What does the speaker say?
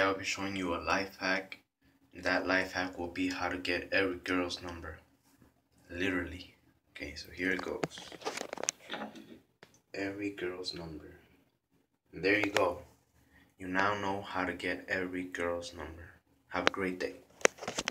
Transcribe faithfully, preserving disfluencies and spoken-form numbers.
Today I'll be showing you a life hack. That life hack will be how to get every girl's number. Literally. Okay, so here it goes. Every girl's number. And there you go. You now know how to get every girl's number. Have a great day.